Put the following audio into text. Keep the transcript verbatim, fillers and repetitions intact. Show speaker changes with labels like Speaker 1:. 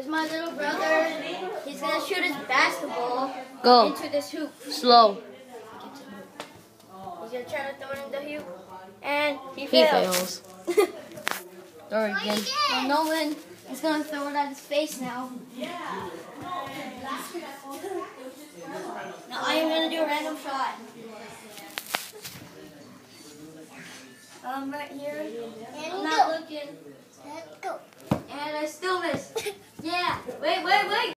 Speaker 1: is my little brother. He's gonna shoot his basketball
Speaker 2: Go.
Speaker 1: into this hoop.
Speaker 2: Slow.
Speaker 1: He's gonna try to throw it in the hoop, and he
Speaker 2: He
Speaker 1: fails.
Speaker 2: fails. Throw it again.
Speaker 1: Well, Nolan is gonna throw it at his face now. Now I am gonna do a random shot. Um, right here. I'm not looking.
Speaker 3: Let's go.
Speaker 1: And I still miss. Yeah. Wait, wait, wait.